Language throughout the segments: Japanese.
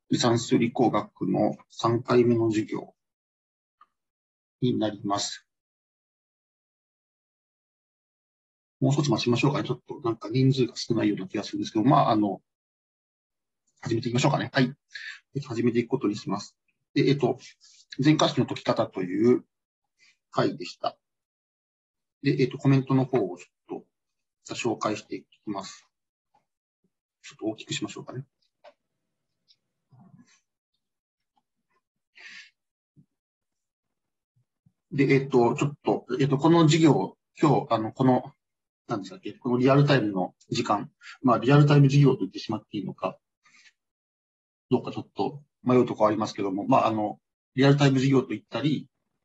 算数理工学の3回目の授業になります。もう少し待ちましょうかね。ちょっとなんか人数が少ないような気がするんですけど、始めていきましょうかね。はい。始めていくことにします。で、全回式の解き方という回でした。で、コメントの方をちょっと紹介していきます。ちょっと大きくしましょうかね。で、ちょっと、この授業、今日、なんですかっけ、このリアルタイムの時間、リアルタイム授業と言ってしまっていいのか、どうかちょっと迷うところありますけども、リアルタイム授業と言ったり、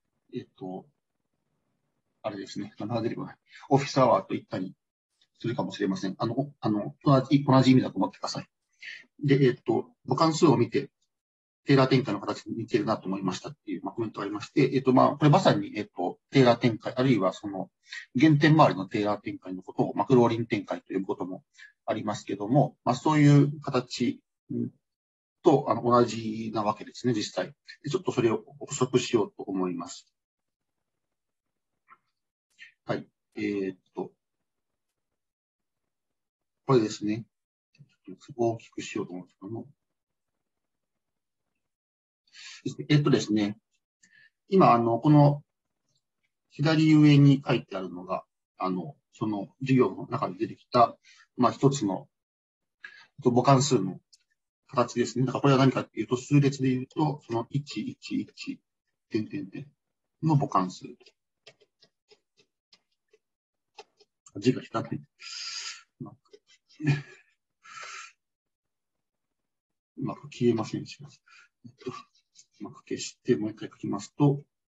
あれですね、名前が出てこない。オフィスアワーと言ったりするかもしれません。同じ意味だと思ってください。で、母関数を見て、テーラー展開の形に似てるなと思いましたっていう、コメントがありまして、これまさに、テーラー展開、あるいはその、原点周りのテーラー展開のことを、マクローリン展開ということもありますけども、そういう形と同じなわけですね、実際。でちょっとそれを補足しようと思います。はい。これですね。大きくしようと思うんですけども。ですね。今、この左上に書いてあるのが、その授業の中で出てきた、一つの母関数の形ですね。だからこれは何かっていうと、数列で言うと、その111、点々点の母関数。字が汚い。うまく消えませんします。うまく消して、もう一回書きますと、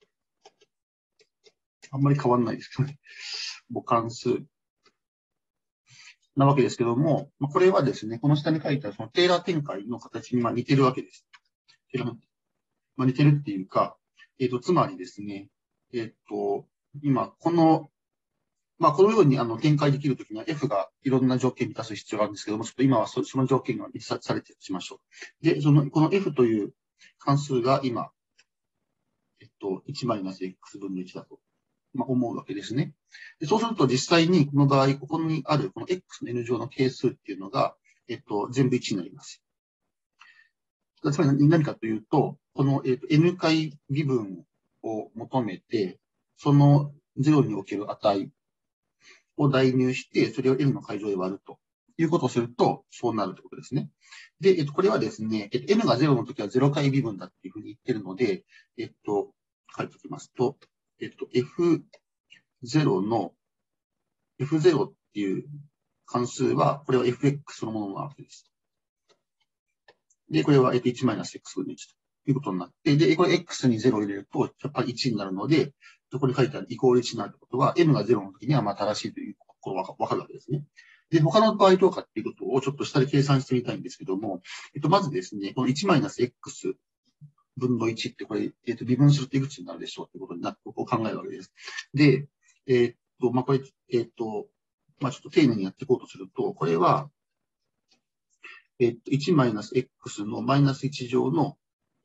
あんまり変わんないですけどね。母関数なわけですけども、これはですね、この下に書いてあるそのテーラー展開の形に似てるわけです。似てるっていうか、つまりですね、今、このように展開できるときには F がいろんな条件を満たす必要があるんですけども、ちょっと今はその条件が満たされてしましょう。で、この F という関数が今、1-x 分の1だと、思うわけですね。でそうすると実際にこの場合、ここにあるこの x の n 乗の係数っていうのが、全部1になります。つまり何かというと、この、n 回微分を求めて、その0における値を代入して、それを n の階乗で割るということをすると、そうなるということですね。で、これはですね、n が0の時は0回微分だっていうふうに言ってるので、書いておきますと、F0 の F0 っていう関数は、これは fx そのものなわけです。で、これは 1-x 分の1ということになって、で、これ x に0を入れると、やっぱり1になるので、ここに書いてあるイコール1になるということは、n が0の時には正しいということがわかるわけですね。で、他の場合どうかっていうことをちょっと下で計算してみたいんですけども、まずですね、この 1-x 分の1ってこれ、微分するといくつになるでしょうということになって、ここを考えるわけです。で、これ、ちょっと丁寧にやっていこうとすると、これは、1-x のマイナス1乗の、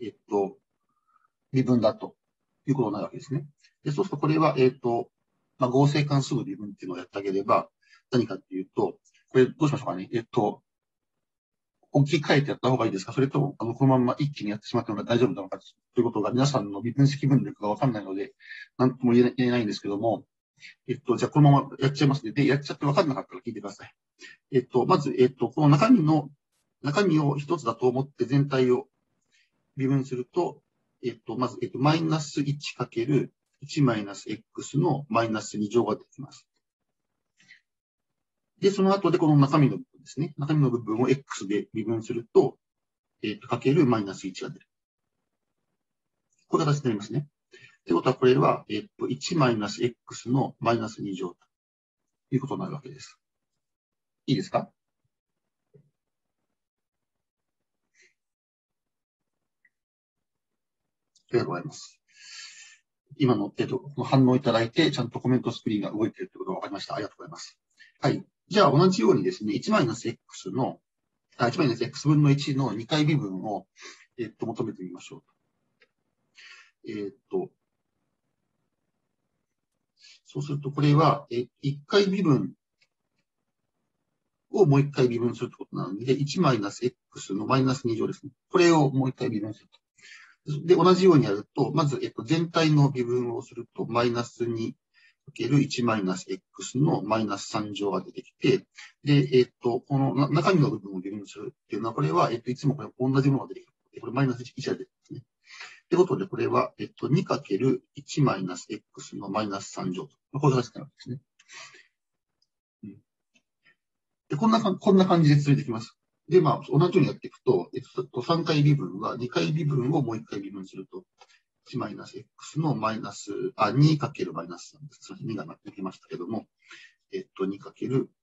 微分だということになるわけですね。で、そうするとこれは、合成関数の微分っていうのをやってあげれば、何かっていうと、これどうしましょうかね。置き換えてやった方がいいですか？それとも、このまま一気にやってしまったのが大丈夫なのかということが皆さんの微分積分力がわかんないので、なんとも言えないんですけども、じゃあこのままやっちゃいますね。で、やっちゃってわかんなかったら聞いてください。まず、この中身を一つだと思って全体を微分すると、まず、マイナス1かける 1-x のマイナス2乗ができます。で、その後でこの中身の部分ですね。中身の部分を x で微分すると、かけるマイナス1が出る。こういう形になりますね。ということは、これは、1-x のマイナス2乗ということになるわけです。いいですか？ありがとうございます。今の、反応いただいて、ちゃんとコメントスクリーンが動いているということが分かりました。ありがとうございます。はい。じゃあ、同じようにですね、1-x の、 1マイナス x 分の1の2回微分を、求めてみましょう。そうすると、これは、1回微分をもう1回微分するってことなので、1マイナス x のマイナス2乗ですね。これをもう1回微分すると。で、同じようにやると、まず、全体の微分をすると、マイナス2かける1マイナス x のマイナス3乗が出てきて、で、この中身の部分を微分するっていうのは、これは、いつもこれ同じものが出てきて、これマイナス1が出てきますね。ってことで、これは、2かける1マイナス x のマイナス3乗と。こういう形になるわけですね。で、こんな感じで続いてきます。で、まあ、同じようにやっていくと、3回微分は2回微分をもう1回微分すると、1マイナス x のマイナス、2かけるマイナス3です。2が抜けましたけども、2かける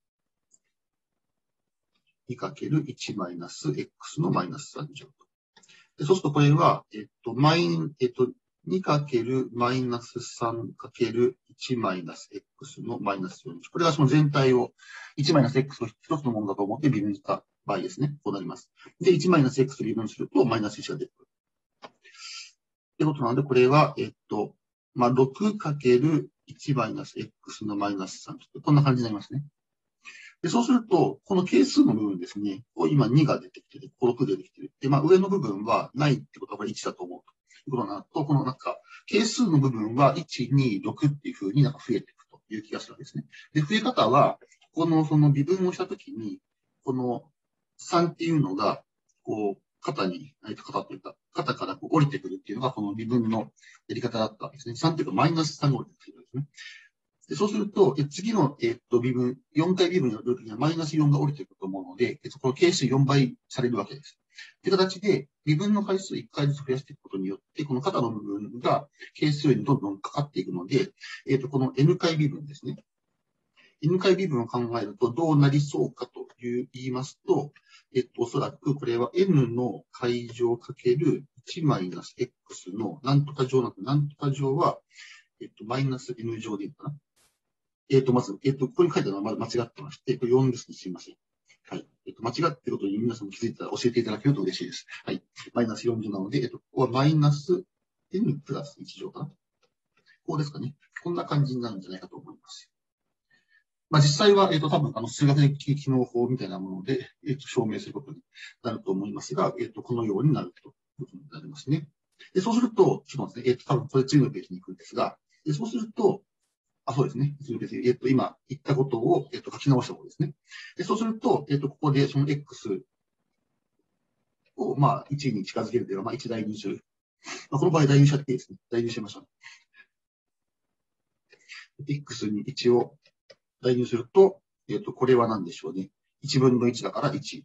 1マイナス x のマイナス3乗と。でそうするとこれは、2かけるマイナス3かける1マイナス x のマイナス4。これがその全体を1マイナス x を一つのものだと思って微分した場合ですね。こうなります。で、1マイナス x と微分するとマイナス1が出てくる。ってことなので、これは、6かける1マイナス x のマイナス3。こんな感じになりますね。で、そうすると、この係数の部分ですね、今2が出てきてる、6出てきてる。で、まあ上の部分はないってことはこれ1だと思うということになると、この係数の部分は1、2、6っていう風に増えていくという気がするわけですね。で、増え方は、その微分をしたときに、この3っていうのが、肩から降りてくるっていうのが、この微分のやり方だったわけですね。3っていうかマイナス3が降りてくるんですね。でそうすると、次の、微分、4回微分やるときにはマイナス4が降りてくると思うので、この係数4倍されるわけです。という形で、微分の回数を1回ずつ増やしていくことによって、この肩の部分が係数にどんどんかかっていくので、この n 回微分ですね。n 回微分を考えるとどうなりそうかと言いますと、おそらくこれは n の階乗かける1マイナス x のなんとか乗なんは、マイナス n 乗でいいかな。まず、ここに書いてあるのはまだ間違ってまして、これ4ですね。すいません。はい。間違っていることに皆さんも気づいたら教えていただけると嬉しいです。はい。マイナス4乗なので、ここはマイナス n プラス1乗かな。こうですかね。こんな感じになるんじゃないかと思います。まあ、実際は、多分、数学的機能法みたいなもので、証明することになると思いますが、このようになるということになりますね。で、そうすると、ちょっと待ってね、多分これ次のページに行くんですが、そうすると、そうですね。今言ったことを、書き直したことですね。でそうすると、ここでその X を、まあ、1に近づけるというのは、まあ、1代入する。まあ、この場合代入しちゃっていいですね。代入しましょう。X に1を代入すると、これは何でしょうね。1分の1だから1。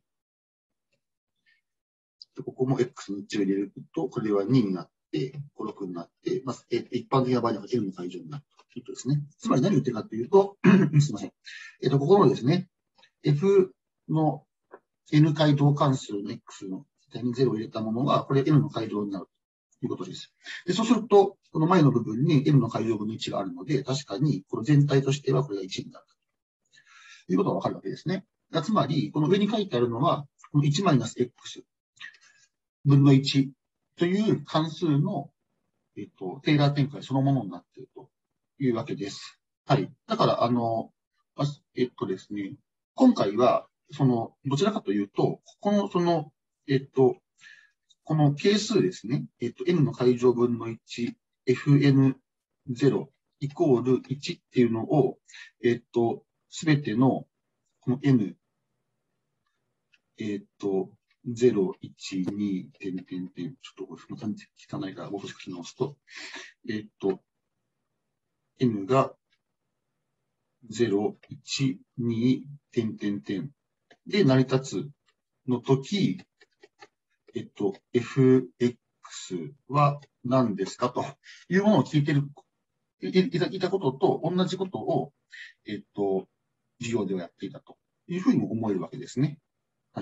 ここも X に1を入れると、これは2になって、6になって、まあ、一般的な場合には N の階乗になるということですね。つまり何を言ってるかというと、すみません。ここのですね、F の N 階乗関数の X の点に0を入れたものが、これ N の階乗になるということです。で、そうすると、この前の部分に N の階乗分の1があるので、確かに、この全体としてはこれが1になるということがわかるわけですね。つまり、この上に書いてあるのは、この1マイナス X 分の1という関数の、テイラー展開そのものになっているというわけです。はい。だから、ですね、今回は、どちらかというと、この、この係数ですね、n の階乗分の1、fn0 イコール1っていうのを、すべての、この n、0、1、2、点、点、点。ちょっと、その感じ汚いから、もう少し書き直すと、n が0、1、2、点、点、点。で、成り立つのとき、fx は何ですかというものを聞いていたことと同じことを、授業ではやっていたというふうにも思えるわけですね。はい。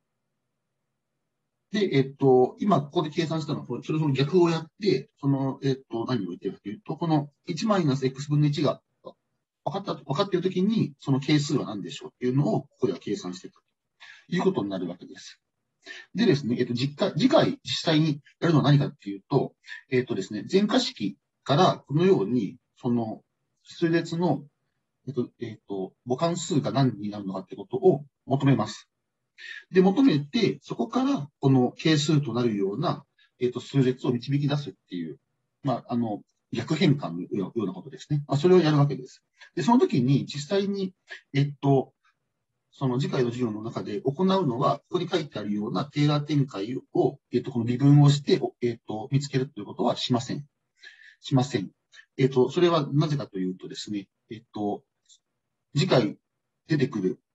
で、今ここで計算したのは、それぞれ逆をやって、何を言っているかというと、この1マイナス x 分の1が分かっているときに、その係数は何でしょうっていうのを、ここでは計算しているいうことになるわけです。でですね、次回実際にやるのは何かっていうと、ですね、前科式からこのように、その数列の、母関数が何になるのかってことを求めます。で、求めて、そこからこの係数となるような、数列を導き出すっていう、逆変換のようなことですね。それをやるわけです。で、その時に実際に、その次回の授業の中で行うのは、ここに書いてあるようなテーラー展開を、この微分をして、見つけるということはしません。しません。それはなぜかというとですね、次回出てくる、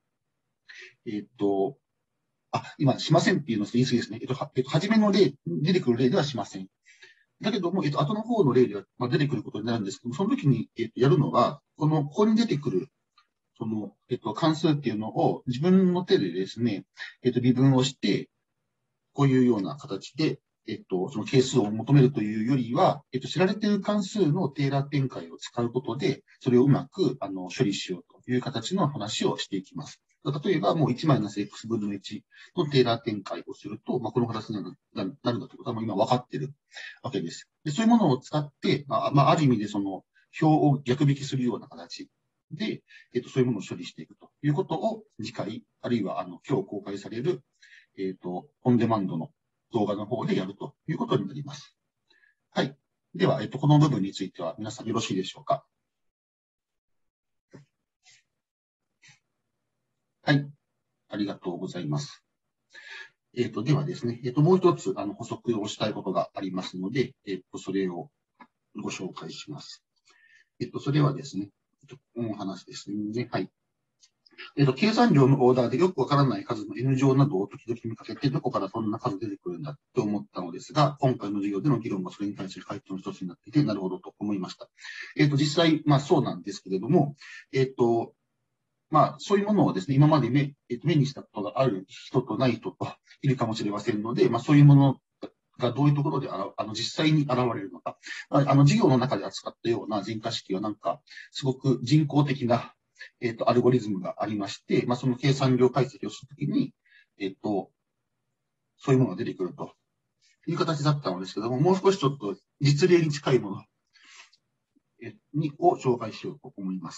今、しませんっていうのを言い過ぎですね。初めの例、出てくる例ではしません。だけども、後の方の例では、出てくることになるんですけども、その時に、やるのは、ここに出てくる、その、関数っていうのを自分の手でですね、微分をして、こういうような形で、その係数を求めるというよりは、知られている関数のテーラー展開を使うことで、それをうまく、処理しようという形の話をしていきます。例えば、もう1マイナス x 分の1のテーラー展開をすると、この形になるんだということはもう今分かっているわけです。で、そういうものを使って、ある意味でその表を逆引きするような形で、そういうものを処理していくということを次回、あるいは今日公開される、オンデマンドの動画の方でやるということになります。はい。では、この部分については皆さんよろしいでしょうか。はい。ありがとうございます。ではですね、もう一つ、補足をしたいことがありますので、それをご紹介します。それはですね、お話ですね。はい。計算量のオーダーでよくわからない数の N 乗などを時々見かけて、どこからそんな数出てくるんだと思ったのですが、今回の授業での議論がそれに対する回答の一つになっていて、なるほどと思いました。実際、そうなんですけれども、そういうものをですね、今まで目にしたことがある人とない人といるかもしれませんので、そういうものがどういうところで実際に現れるのか、授業の中で扱ったような人化式はなんか、すごく人工的な、アルゴリズムがありまして、その計算量解析をするときに、そういうものが出てくるという形だったのですけども、もう少しちょっと実例に近いものを紹介しようと思います。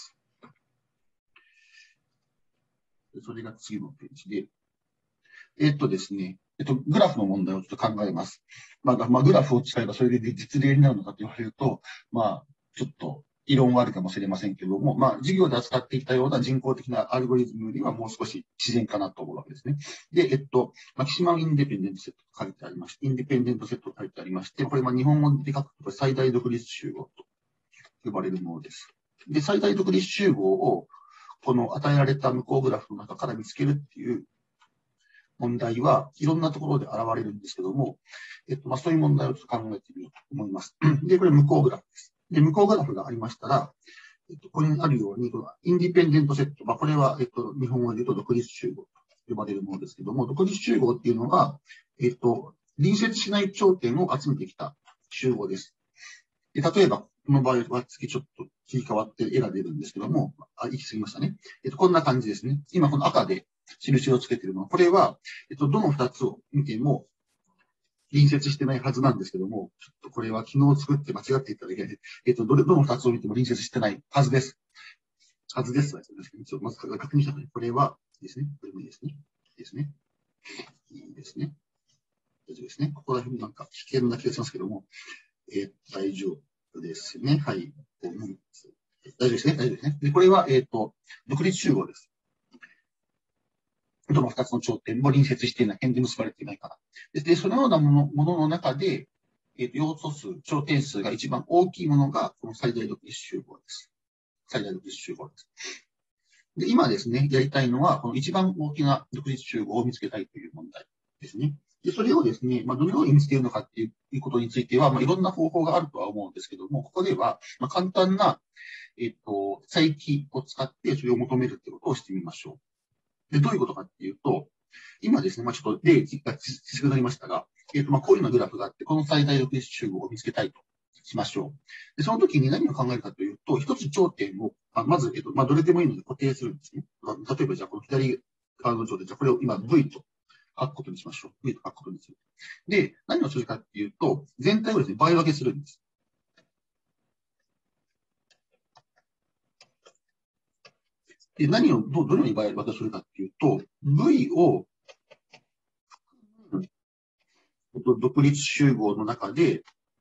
それが次のページで。ですね、グラフの問題をちょっと考えます。グラフを使えばそれで実例になるのかと言われると、ちょっと異論はあるかもしれませんけども、授業で扱っていたような人工的なアルゴリズムよりはもう少し自然かなと思うわけですね。で、マキシマムインディペンデントセットと書いてありまして、インディペンデントセットと書いてありまして、これ日本語で書くと最大独立集合と呼ばれるものです。で、最大独立集合をこの与えられた向こうグラフの中から見つけるっていう問題はいろんなところで現れるんですけども、そういう問題をちょっと考えてみようと思います。で、これ向こうグラフです。で、向こうグラフがありましたら、ここにあるように、このインディペンデントセット、これは、日本語で言うと独立集合と呼ばれるものですけども、独立集合っていうのが、隣接しない頂点を集めてきた集合です。で、例えば、この場合は次ちょっと切り替わって絵が出るんですけども、行き過ぎましたね。こんな感じですね。今この赤で印をつけているのは、これは、どの2つを見ても隣接してないはずなんですけども、ちょっとこれは昨日作って間違っていただけで、どの2つを見ても隣接してないはずです。はずです。まず確認したので、これはですね。これもいいですね。いいですね。いいですね。大丈夫ですね。ここら辺なんか危険な気がしますけども、大丈夫ですね。はい。大丈夫ですね。大丈夫ですね。で、これは、独立集合です。どの2つの頂点も隣接していない、辺で結ばれていないから。で、そのようなものの中で、要素数、頂点数が一番大きいものが、この最大独立集合です。最大独立集合です。で、今ですね、やりたいのは、この一番大きな独立集合を見つけたいという問題ですね。で、それをですね、どのように見つけるのかっていうことについては、いろんな方法があるとは思うんですけども、ここでは、簡単な、再起を使ってそれを求めるってことをしてみましょう。で、どういうことかっていうと、今ですね、ちょっと例が小さくなりましたが、こういうのグラフがあって、この最大独立集合を見つけたいとしましょう。で、その時に何を考えるかというと、一つ頂点を、まず、どれでもいいので固定するんですね。例えば、じゃあ、この左状態。じゃあ、これを今 V と書くことにしましょう。V と書くことにする。で、何をするかっていうと、全体をですね、倍分けするんです。で、何を、どのように倍分けするかっていうと、V を、独立集合の中で、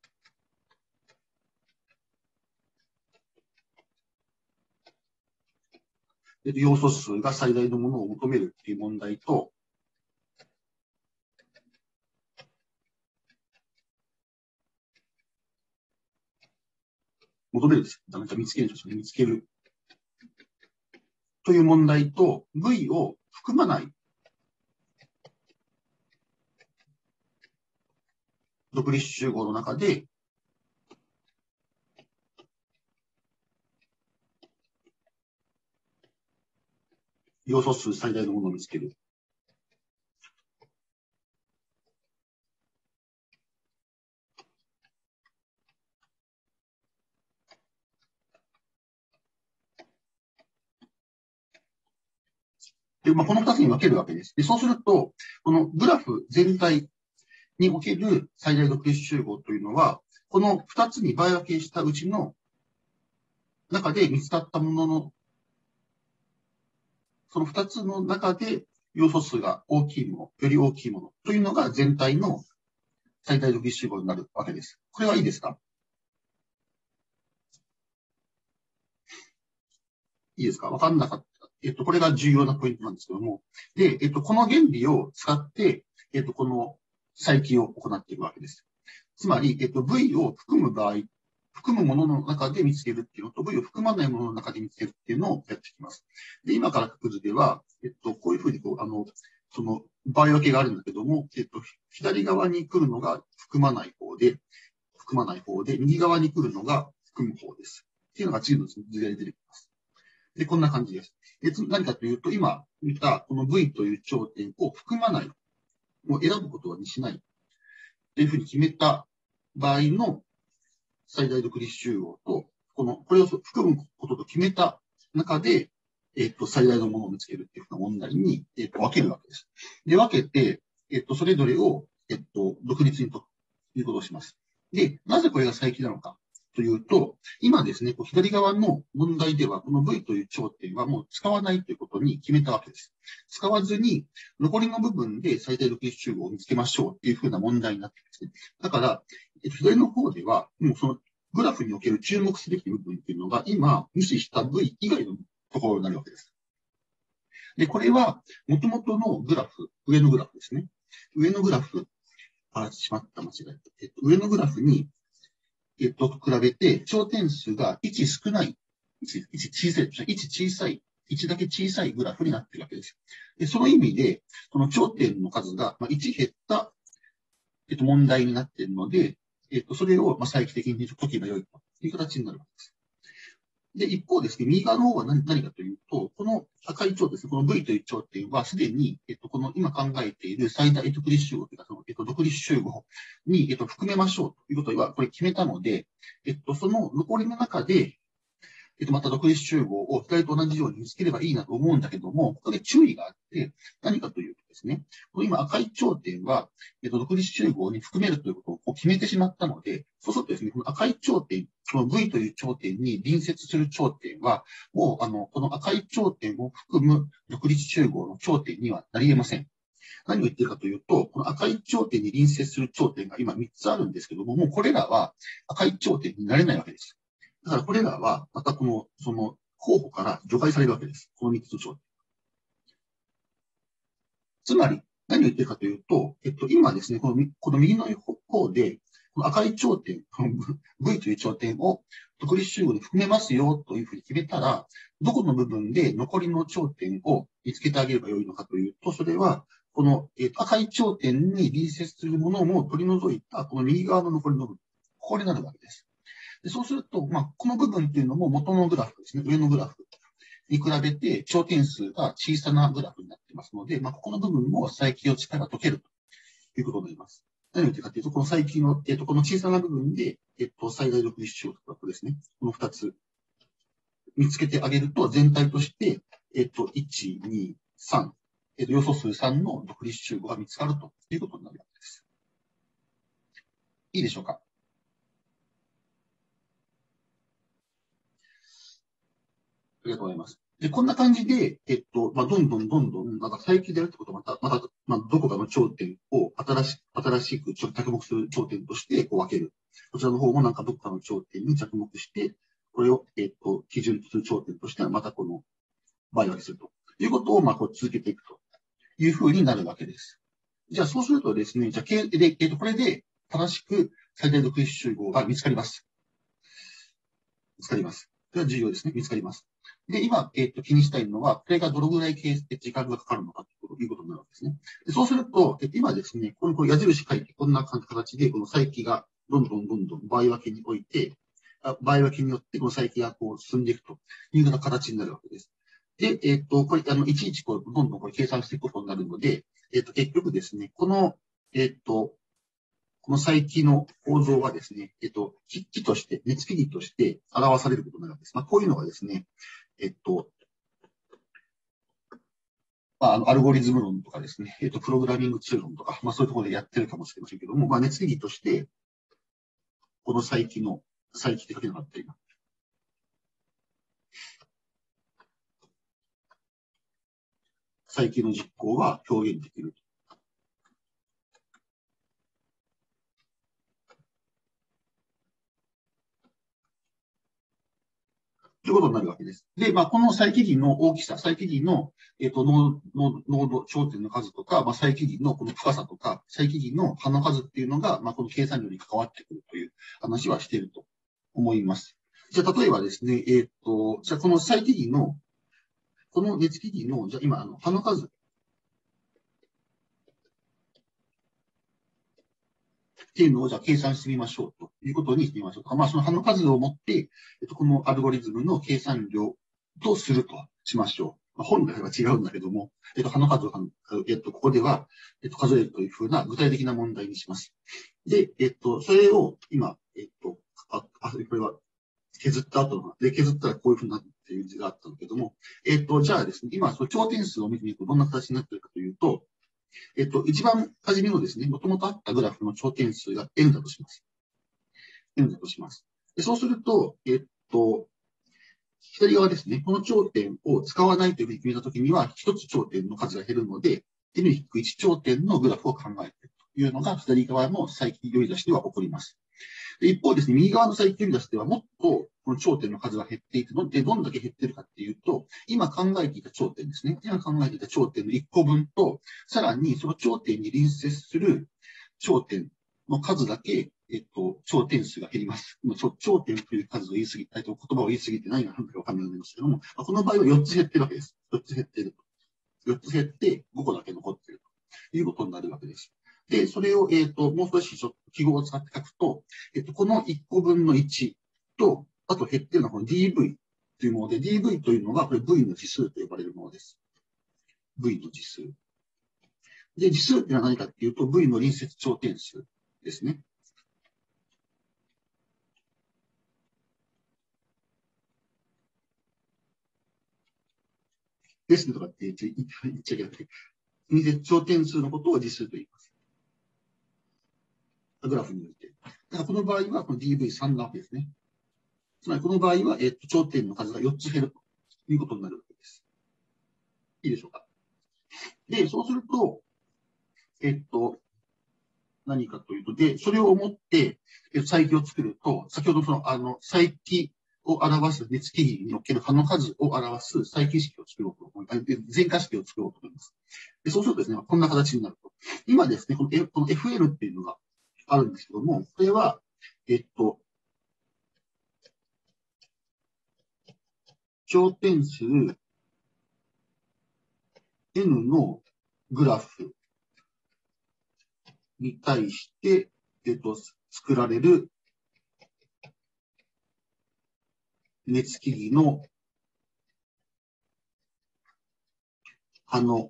要素数が最大のものを求めるっていう問題と、求めるです。なんか見つけるんですよね。見つける。という問題と、V を含まない独立集合の中で、要素数最大のものを見つける。で、この2つに分けるわけです。で、そうすると、このグラフ全体における最大独立集合というのは、この2つに倍分けしたうちの中で見つかったものの、その2つの中で要素数が大きいもの、より大きいものというのが全体の最大独立集合になるわけです。これはいいですか？いいですか？わかんなかった。これが重要なポイントなんですけども。で、この原理を使って、この再起を行っているわけです。つまり、V を含む場合、含むものの中で見つけるっていうのと、V を含まないものの中で見つけるっていうのをやっていきます。で、今から書く図では、こういうふうにその場合分けがあるんだけども、左側に来るのが含まない方で、右側に来るのが含む方です。っていうのが次の図で出てきます。で、こんな感じです。で、何かというと、今見たこの V という頂点を含まない、を選ぶことにしないというふうに決めた場合の最大独立集合と、これを含むことと決めた中で、最大のものを見つけるっていうふうな問題に、分けるわけです。で、分けて、それぞれを、独立にということをします。で、なぜこれが最適なのかというと、今ですね、左側の問題では、この V という頂点はもう使わないということに決めたわけです。使わずに、残りの部分で最大独立集合を見つけましょうっていうふうな問題になっていますね。だから、左の方では、もうそのグラフにおける注目すべき部分っていうのが、今、無視した V 以外のところになるわけです。で、これは、元々のグラフ、上のグラフですね。上のグラフ、しまった、間違えた。上のグラフに、比べて、頂点数が1少ない、1小さい、1小さい、1だけ小さいグラフになっているわけです。で、その意味で、その頂点の数が1減った、問題になっているので、それを再帰的に解けばよいという形になるわけです。で、一方ですね、右側の方は何かというと、この赤い頂ですね、この V という頂点はすでに、この今考えている最大独立集合というか、独立集合に、含めましょうということは、これ決めたので、その残りの中で、また独立集合を左と同じように見つければいいなと思うんだけども、ここで注意があって、何かというとですね、この今赤い頂点は、独立集合に含めるということを決めてしまったので、そうするとですね、この赤い頂点、この V という頂点に隣接する頂点は、もうこの赤い頂点を含む独立集合の頂点にはなり得ません。何を言っているかというと、この赤い頂点に隣接する頂点が今3つあるんですけども、もうこれらは赤い頂点になれないわけです。だからこれらは、またその候補から除外されるわけです。この3つの頂点。つまり、何を言ってるかというと、今ですね、この右の方で、この赤い頂点、V という頂点を独立集合に含めますよというふうに決めたら、どこの部分で残りの頂点を見つけてあげればよいのかというと、それは、この赤い頂点に隣接するものも取り除いた、この右側の残りの部分、ここになるわけです。でそうすると、この部分っていうのも元のグラフですね、上のグラフに比べて頂点数が小さなグラフになっていますので、ここの部分も再起を力解けるということになります。何を言ってるかというと、この再起の、この小さな部分で、最大独立集合とかですね、この2つ見つけてあげると、全体として、1、2、3、 要素数3の独立集合が見つかるということになるわけです。いいでしょうか。ありがとうございます。で、こんな感じで、どんどん、なんか再起でやるってことはどこかの頂点を新しく着目する頂点としてこう分ける。こちらの方もなんかどこかの頂点に着目して、これを、基準とする頂点としてはまたこの倍分けするということを、こう続けていくというふうになるわけです。じゃあ、そうするとですね、じゃあ、これで正しく最大独立集合が見つかります。見つかります。これは重要ですね。見つかります。で、今、気にしたいのは、これがどのぐらい時間がかかるのかということになるわけですね。でそうすると、今ですね、この矢印書いて、こんな形で、この再起がどんどん倍分けにおいて、倍分けによって、この再起がこう進んでいくというような形になるわけです。で、これ、いちいちこう、どんどんこれ計算していくことになるので、結局ですね、この再起の構造はですね、木として、熱気儀として表されることになるわけです。こういうのがですね、アルゴリズム論とかですね、プログラミングツール論とか、そういうところでやってるかもしれませんけども、熱気儀として、この再起って書けなかった今。再起の実行は表現できる。ということになるわけです。で、この再起儀の大きさ、再起儀の、濃度、頂点の数とか、再起儀のこの深さとか、再起儀の葉の数っていうのが、この計算量に関わってくるという話はしていると思います。じゃあ、例えばですね、じゃあ、この再起儀の、この熱気儀の、じゃあ今、葉の数っていうのをじゃあ計算してみましょうということにしてみましょうか。その葉の数を持って、このアルゴリズムの計算量とするとしましょう。本来は違うんだけども、葉の数を、ここでは、数えるというふうな具体的な問題にします。で、それを今、これは削った後の、で、削ったらこういうふうになるっていう図があったんだけども、じゃあですね、今、その頂点数を見てみるとどんな形になっているかというと、一番初めのですね、もともとあったグラフの頂点数が n だとします。n だとします。でそうすると、左側ですね、この頂点を使わないというふうに決めたときには、一つ頂点の数が減るので、n-1 頂点のグラフを考えているというのが、左側の再起呼び出しでは起こります。一方ですね、右側の再起呼び出しではもっとこの頂点の数が減っていくので、どんだけ減っているかっていうと、今考えていた頂点ですね。今考えていた頂点の1個分と、さらにその頂点に隣接する頂点の数だけ、頂点数が減ります。頂点という数を言い過ぎ、言葉を言い過ぎて何が何だかわかんないんですけども、この場合は4つ減ってるわけです。4つ減っている。4つ減って5個だけ残っているということになるわけです。で、それを、もう少しちょっと記号を使って書くと、この1個分の1と、あと減っているのはこの DV というもので、DV というのが、これ V の次数と呼ばれるものです。V の次数。で、次数っていうのは何かっていうと、V の隣接頂点数ですね。ですねとかって言っちゃいけなくて、隣接頂点数のことを次数と言います。グラフにおいて。だからこの場合は、この DV3 なわけですね。つまりこの場合は、頂点の数が4つ減るということになるわけです。いいでしょうか。で、そうすると、何かというと、で、それをもって、再起を作ると、先ほど再起を表す熱気儀における葉の数を表す再起式を作ろうと思います。全化式を作ろうと思います。でそうするとですね、こんな形になると。今ですね、この FN っていうのがあるんですけども、これは、頂点数 N のグラフに対して、作られる熱気儀の葉の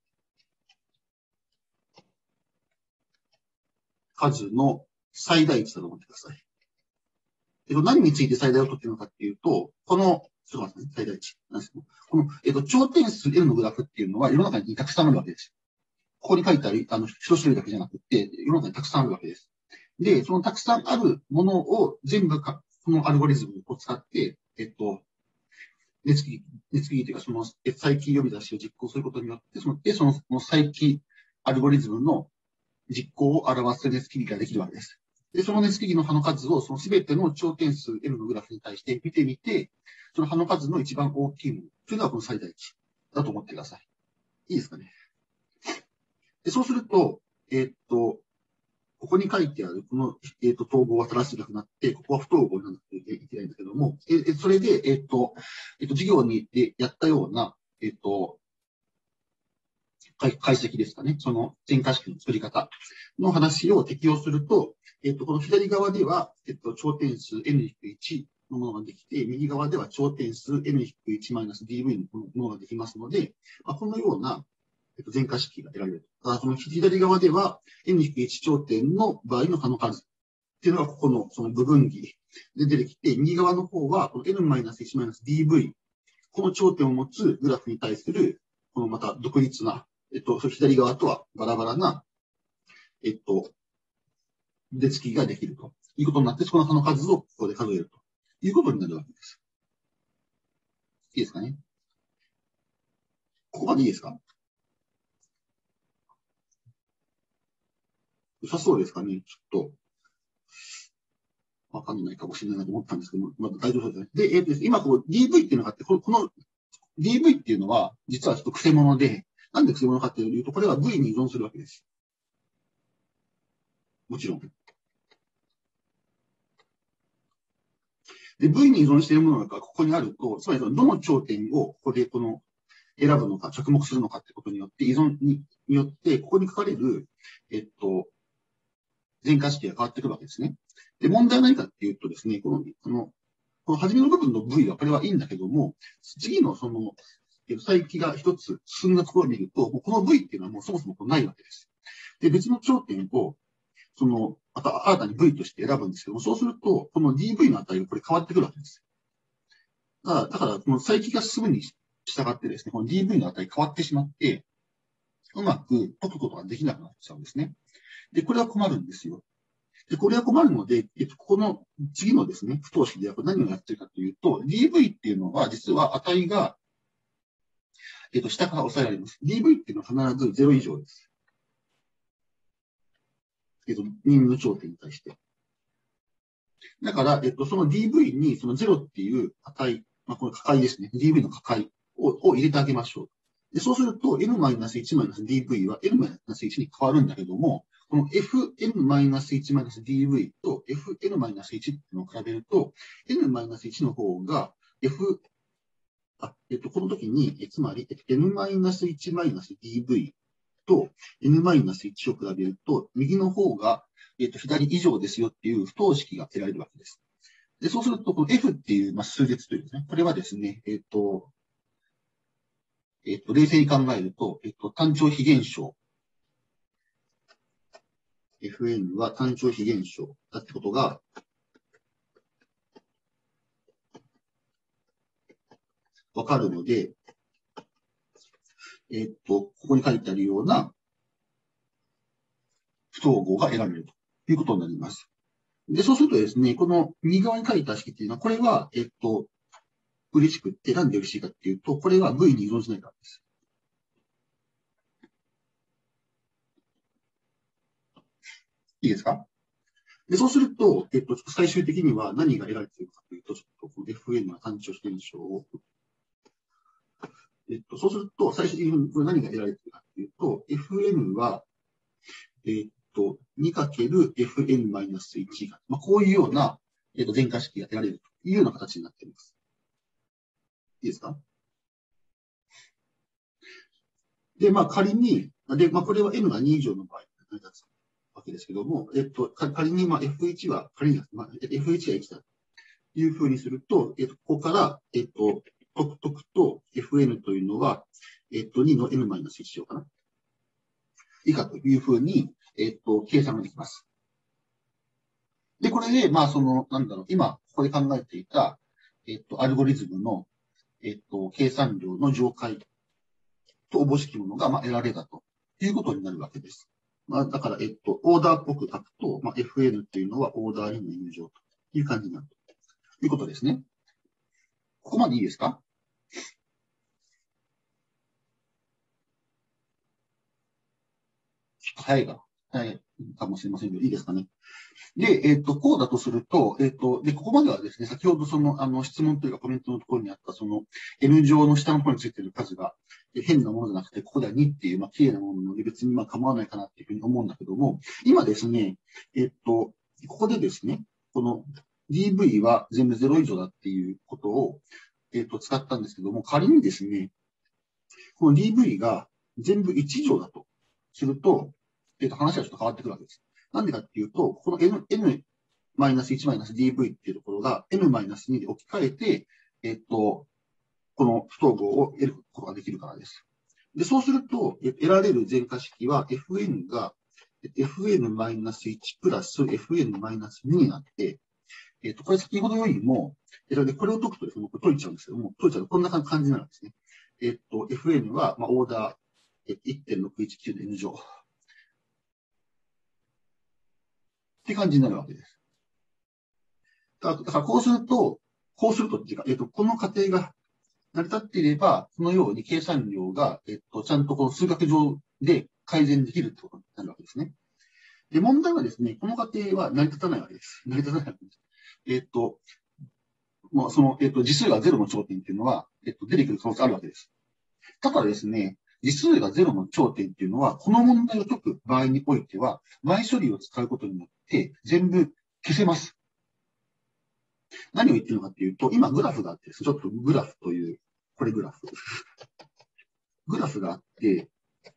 数の最大値だと思ってください。何について最大を取っているのかっていうと、このそうなんですね。最大値なんですけど、この、頂点数 N のグラフっていうのは世の中にたくさんあるわけです。ここに書いてある、一種類だけじゃなくて、世の中にたくさんあるわけです。で、そのたくさんあるものを全部このアルゴリズムを使って、熱切りというか、その再帰呼び出しを実行することによって、その再帰アルゴリズムの実行を表す熱切りができるわけです。で、その熱切りの葉の数を、そのすべての頂点数 N のグラフに対して見てみて、その葉の数の一番大きいものというのはこの最大値だと思ってください。いいですかね。で、そうすると、ここに書いてある、この、統合は正しくなくなって、ここは不統合にならなきゃいけないんだけども、それで、授業でやったような、解析ですかね。その全化式の作り方の話を適用すると、この左側では、頂点数 n-1 のものができて、右側では頂点数 n-1-dv のものができますので、このような全化式が得られる。その左側では n-1 頂点の場合の葉の数っていうのがここのその部分儀で出てきて、右側の方はこの n-1-dv、この頂点を持つグラフに対する、このまた独立な、左側とはバラバラな、出付きができるということになって、その葉の数をここで数えるということになるわけです。いいですかね。ここまでいいですか？良さそうですかね。ちょっと、わかんないかもしれないなと思ったんですけども、まだ大丈夫ですね。で、今、こう DV っていうのがあって、この DV っていうのは、実はちょっと癖物で、なんで癖物かっていうと、これは V に依存するわけです。もちろん。で、V に依存しているものがここにあると、つまりどの頂点をここで選ぶのか、着目するのかってことによって、依存によって、ここに書かれる、全化式が変わってくるわけですね。で、問題は何かっていうとですね、この初めの部分の V はこれはいいんだけども、次の再帰が一つ進んだところを見ると、この V っていうのはもうそもそもないわけです。で、別の頂点を、また新たに V として選ぶんですけども、そうすると、この DV の値がこれ変わってくるわけです。だから、この再帰が進むに従ってですね、この DV の値変わってしまって、うまく解くことができなくなっちゃうんですね。で、これは困るんですよ。で、これは困るので、この次のですね、不等式では何をやってるかというと、DV っていうのは、実は値が、下から抑えられます。DV っていうのは必ず0以上です。任務頂点に対して。だから、その DV にその0っていう値、この価解ですね。DV の価解を入れてあげましょう。で、そうすると、n-1-dv は n-1 に変わるんだけども、この fn-1-dv と fn-1 っていうのを比べると、n-1 の方がこの時に、つまり、n-1-dv と n-1 を比べると、右の方が、左以上ですよっていう不等式が得られるわけです。で、そうすると、この f っていう、数列というですね、これはですね、冷静に考えると、単調比現象。fn は単調比現象だってことが、わかるので、ここに書いてあるような不等号が得られるということになります。で、そうするとですね、この右側に書いた式っていうのは、これは、嬉しくって、なんで嬉しいかっていうと、これは V に依存しないからです。いいですか？で、そうすると、最終的には何が得られているかというと、ちょっとこの FN の単調比現象を、そうすると、最終的にこれ何が得られているかというと、FN は、2×FN-1 が、こういうような、全化式が得られるというような形になっています。いいですか？で、仮に、で、これは N が2以上の場合、成り立つわけですけども、仮に、F1 は、F1 が1だというふうにすると、ここから、とくとくと Fn というのは、2の N-1 しようかな。以下というふうに、計算ができます。で、これで、今、ここで考えていた、アルゴリズムの、 計算量の上階とおぼしきものが、得られたということになるわけです。だから、オーダーっぽく書くと、FN っていうのはオーダー N の N 乗という感じになるということですね。ここまでいいですか？早いかもしれませんけど、いいですかね。で、こうだとすると、で、ここまではですね、先ほど質問というかコメントのところにあった、N 乗の下のところについている数が、変なものじゃなくて、ここでは2っていう、綺麗なものなので、別に構わないかなっていうふうに思うんだけども、今ですね、ここでですね、この DV は全部0以上だっていうことを、使ったんですけども、仮にですね、この DV が全部1以上だとすると、話はちょっと変わってくるわけです。なんでかっていうと、この N-1-DV っていうところが N-2 で置き換えて、この不等号を得ることができるからです。で、そうすると、得られる全化式は Fn が Fn-1 プラス Fn-2 になって、これ先ほどよりも、これを解くとですね、解いちゃうんですけども、解いちゃうとこんな感じになるんですね。Fn は、オーダー 1.619 の N 乗。って感じになるわけです。だからこうするとっていうか、この過程が成り立っていれば、このように計算量が、ちゃんとこの数学上で改善できるってことになるわけですね。で、問題はですね、この過程は成り立たないわけです。成り立たないわけです。次数が0の頂点っていうのは、出てくる可能性あるわけです。ただですね、次数が0の頂点っていうのは、この問題を解く場合においては、前処理を使うことによって全部消せます。何を言ってるのかっていうと、今グラフがあって、ちょっとグラフという、これグラフ。グラフがあって、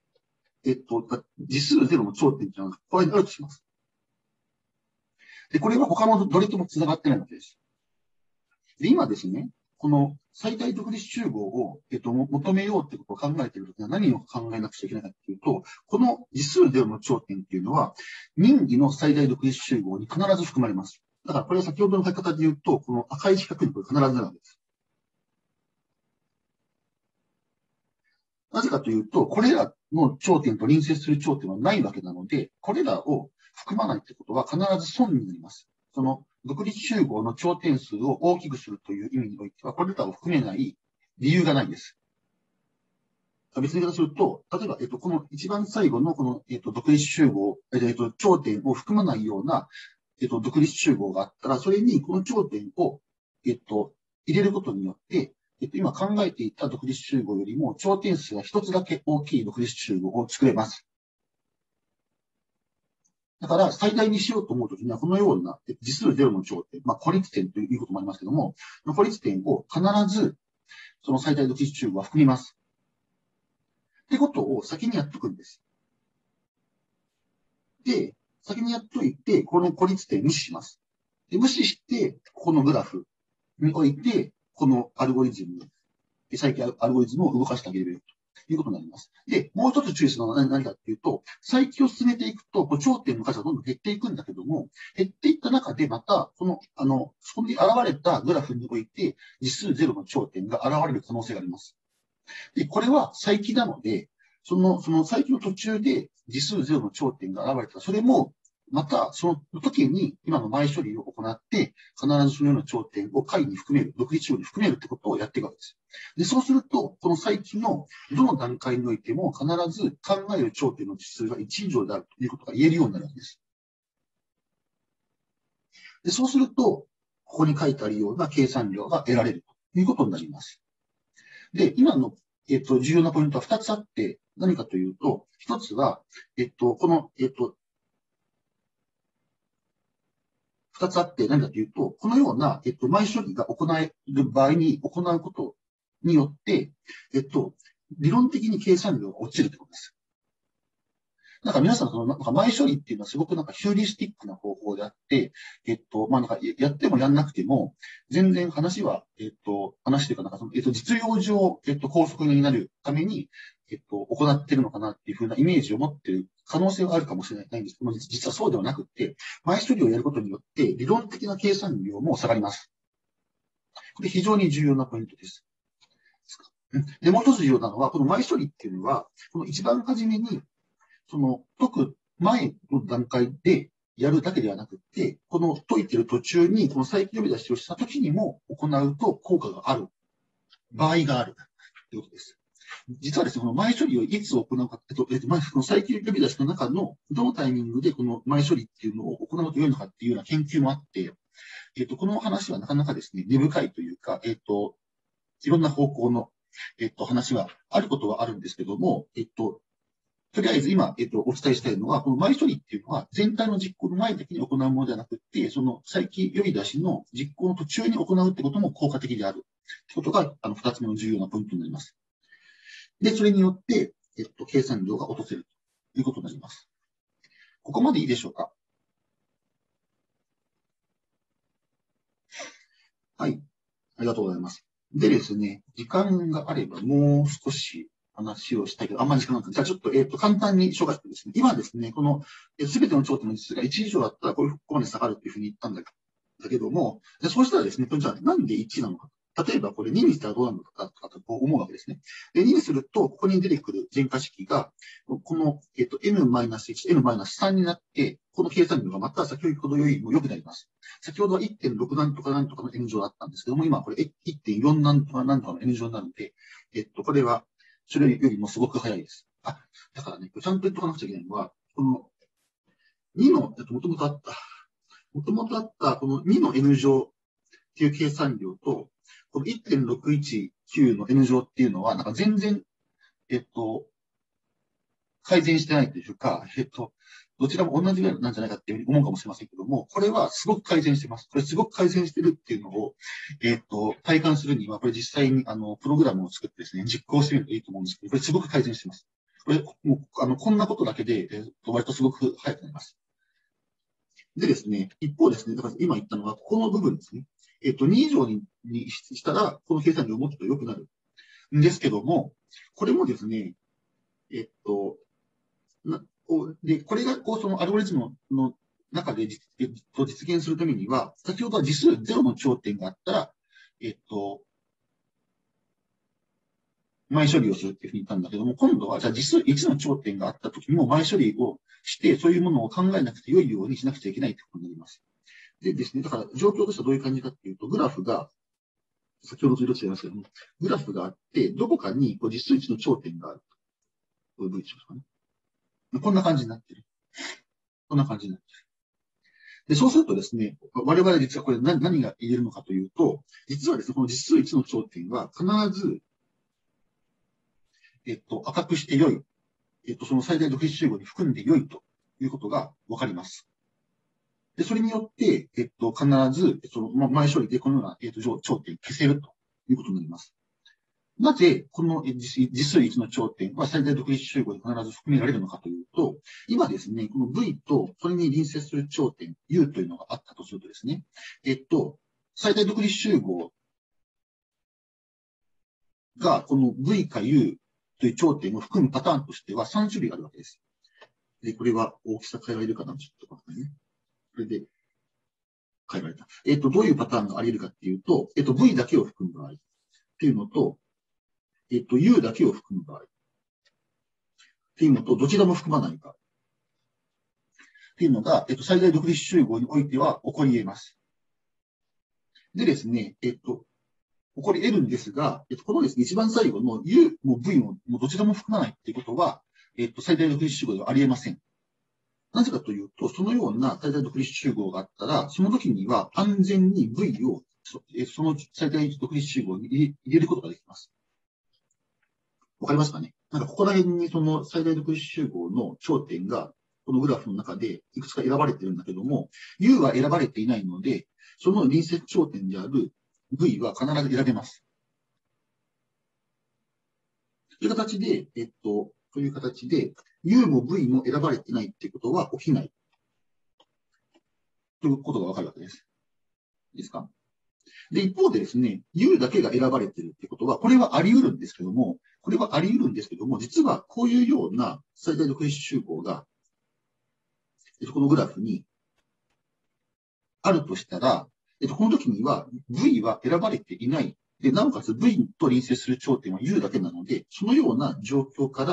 次数0の頂点っていうのがここにあるとします。で、これは他のどれとも繋がってないわけです。で、今ですね、この最大独立集合を、求めようってことを考えているときは何を考えなくちゃいけないかっていうと、この次数0の頂点っていうのは、任意の最大独立集合に必ず含まれます。だからこれは先ほどの書き方で言うと、この赤い四角にこれ必ずなんです。なぜかというと、これらの頂点と隣接する頂点はないわけなので、これらを含まないってことは必ず損になります。その独立集合の頂点数を大きくするという意味においては、これらを含めない理由がないです。別に言い方すると、例えば、この一番最後のこの、独立集合、頂点を含まないような、独立集合があったら、それにこの頂点を、入れることによって、今考えていた独立集合よりも頂点数が一つだけ大きい独立集合を作れます。だから最大にしようと思うときには、このような次数0の頂点、孤立点ということもありますけども、孤立点を必ずその最大独立集合は含みます。ってことを先にやっとくんです。で、先にやっといて、この孤立点無視します。で、無視して、このグラフにおいて、このアルゴリズム、最近アルゴリズムを動かしてあげるということになります。で、もう一つ注意するのは何かっていうと、再起を進めていくと、頂点の数がどんどん減っていくんだけども、減っていった中でまた、そこに現れたグラフにおいて、実数0の頂点が現れる可能性があります。で、これは再起なので、その再起の途中で実数0の頂点が現れたら、それもまた、その時に今の前処理を行って、必ずそのような頂点を解に含める、独立集合に含めるってことをやっていくわけです。で、そうすると、この再起のどの段階においても必ず考える頂点の実数が1以上であるということが言えるようになるわけです。で、そうすると、ここに書いてあるような計算量が得られるということになります。で、今の、重要なポイントは2つあって、何かというと、1つは、この、2つあって何かというと、このような、前処理が行える場合に行うことによって、理論的に計算量が落ちるということです。なんか皆さん、なんか前処理っていうのはすごくなんかヒューリスティックな方法であって、なんかやってもやんなくても、全然話は、話というか、なんか実用上、高速になるために、行ってるのかなっていうふうなイメージを持っている可能性はあるかもしれないんですけども、実はそうではなくて、前処理をやることによって、理論的な計算量も下がります。これ非常に重要なポイントです。 で、もう一つ重要なのは、この前処理っていうのは、この一番初めに、解く前の段階でやるだけではなくて、この解いてる途中に、この再起呼び出しをした時にも行うと効果がある場合があるということです。実はですね、この前処理をいつ行うか、この再起呼び出しの中のどのタイミングでこの前処理っていうのを行うと良いのかっていうような研究もあって、この話はなかなかですね、根深いというか、いろんな方向の、話はあることはあるんですけども、とりあえず今、お伝えしたいのは、この前処理っていうのは、全体の実行の前だけに行うものではなくて、その再起呼び出しの実行の途中に行うってことも効果的である。ってことが、二つ目の重要なポイントになります。で、それによって、計算量が落とせるということになります。ここまでいいでしょうか？はい。ありがとうございます。でですね、時間があればもう少し話をしたいけど、あんまり時間なくて、じゃあちょっと、簡単に紹介してですね、今ですね、この、すべての頂点の実数が1以上だったら、ここまで下がるっていうふうに言ったんだけども、そうしたらですね、じゃあなんで1なのか。例えばこれ2にしたらどうなるのかと思うわけですね。で、2にすると、ここに出てくる全化式が、この、n-1、n-3 になって、この計算量がまた先ほどよりも良くなります。先ほどは 1.6 なんとかなんとかの n 乗だったんですけども、今これ 1.4 なんとかなんとかの n 乗になるので、これはそれよりもすごく早いです。だからね、ちゃんと言っとかなくちゃいけないのは、この2の、もともとあったこの2の n 乗っていう計算量と、この 1.619 の n 乗っていうのは、なんか全然、改善してないというか、どちらも同じぐらいなんじゃないかっていうふうに思うかもしれませんけども、これはすごく改善してます。これすごく改善してるっていうのを、体感するには、これ実際に、プログラムを作ってですね、実行してみるといいと思うんですけど、これすごく改善してます。これ、もう、こんなことだけで、割とすごく早くなります。でですね、一方ですね、だから今言ったのは、この部分ですね。2以上にしたら、この計算量もっと良くなるんですけども、これもですね、で、これが、そのアルゴリズムの中で実現するためには、先ほどは実数0の頂点があったら、前処理をするっていうふうに言ったんだけども、今度は、じゃあ実数1の頂点があった時にも前処理をして、そういうものを考えなくて良いようにしなくちゃいけないということになります。でですね、だから状況としてはどういう感じかっていうと、グラフが、先ほどと色違いますけども、グラフがあって、どこかに実数1の頂点がある。こういう V でしょうかね。こんな感じになってる。こんな感じになってる。で、そうするとですね、我々実はこれ何が言えるのかというと、実はですね、この実数1の頂点は必ず、赤くして良い。その最大独立集合に含んで良いということがわかります。で、それによって、必ず、前処理でこのような、頂点消せるということになります。なぜ、この実数1の頂点は最大独立集合に必ず含められるのかというと、今ですね、この V とそれに隣接する頂点 U というのがあったとするとですね、最大独立集合がこの V か U という頂点を含むパターンとしては3種類あるわけです。で、これは大きさ変えられるかなちょっと待ってね。これで変えられた。どういうパターンがあり得るかっていうと、V だけを含む場合っていうのと、U だけを含む場合っていうのと、どちらも含まないかっていうのが、最大独立集合においては起こり得ます。でですね、起こり得るんですが、このですね、一番最後の U も V もどちらも含まないっていうことは、最大独立集合ではあり得ません。なぜかというと、そのような最大独立集合があったら、その時には安全に V をその最大独立集合に入れることができます。わかりますかね？なんかここら辺にその最大独立集合の頂点が、このグラフの中でいくつか選ばれてるんだけども、U は選ばれていないので、その隣接頂点である V は必ず選べます。という形で、U も V も選ばれていないっていうことは起きない。ということがわかるわけです。いいですか？で、一方でですね、U だけが選ばれているってことは、これはあり得るんですけども、実はこういうような最大独立集合が、このグラフにあるとしたら、この時には V は選ばれていないで、なおかつ V と隣接する頂点は U だけなので、そのような状況から、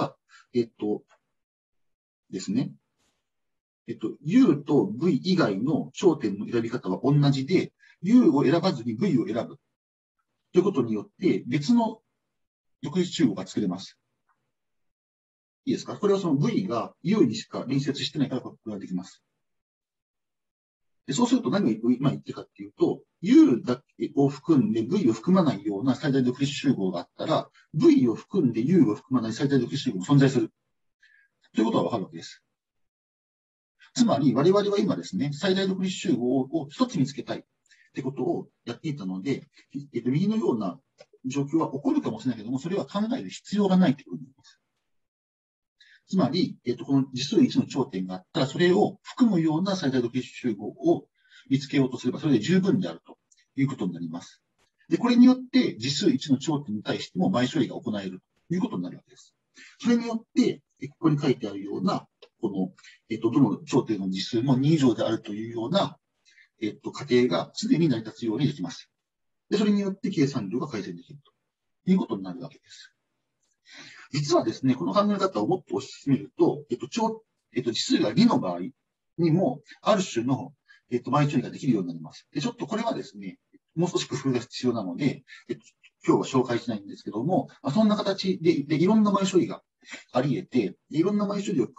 ですね。U と V 以外の頂点の選び方は同じで、U を選ばずに V を選ぶ。ということによって、別の独立集合が作れます。いいですか？これはその V が U にしか隣接してないからこれができます。でそうすると何を今言ってるかっていうと、U だけを含んで V を含まないような最大独立集合があったら、V を含んで U を含まない最大独立集合も存在する。ということがわかるわけです。つまり、我々は今ですね、最大独立集合を一つ見つけたいってことをやっていたので、右のような状況は起こるかもしれないけども、それは考える必要がないということになります。つまり、この実数1の頂点があったら、それを含むような最大独立集合を見つけようとすれば、それで十分であるということになります。で、これによって、実数1の頂点に対しても前処理が行えるということになるわけです。それによって、ここに書いてあるような、この、どの頂点の実数も2以上であるというような、仮定が常に成り立つようにできます。で、それによって計算量が改善できるということになるわけです。実はですね、この考え方をもっと推し進めると、実数が2の場合にも、ある種の、前処理ができるようになります。で、ちょっとこれはですね、もう少し工夫が必要なので、今日は紹介しないんですけども、そんな形で、いろんな前処理があり得て、いろんな前処理を、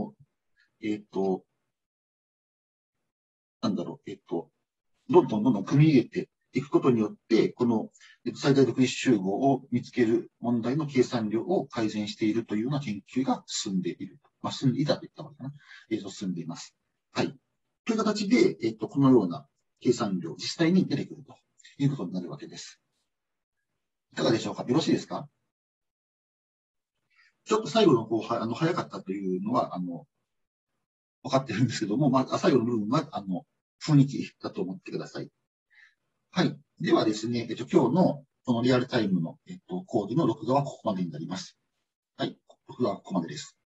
どんどん組み入れていくことによって、この最大独立集合を見つける問題の計算量を改善しているというような研究が進んでいる。進んでいたと言ったのかな。進んでいます。はい。という形で、このような計算量、実際に出てくるということになるわけです。いかがでしょうか？よろしいですか？ちょっと最後の方、早かったというのは、分かってるんですけども、最後の部分は、雰囲気だと思ってください。はい。ではですね、今日のこのリアルタイムの、コードの録画はここまでになります。はい。録画はここまでです。